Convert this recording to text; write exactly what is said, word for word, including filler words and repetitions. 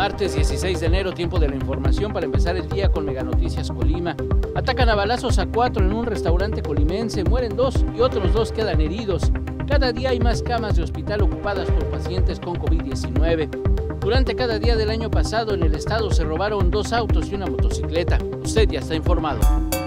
Martes dieciséis de enero, tiempo de la información para empezar el día con Mega Noticias Colima. Atacan a balazos a cuatro en un restaurante colimense, mueren dos y otros dos quedan heridos. Cada día hay más camas de hospital ocupadas por pacientes con COVID diecinueve. Durante cada día del año pasado en el estado se robaron dos autos y una motocicleta. Usted ya está informado.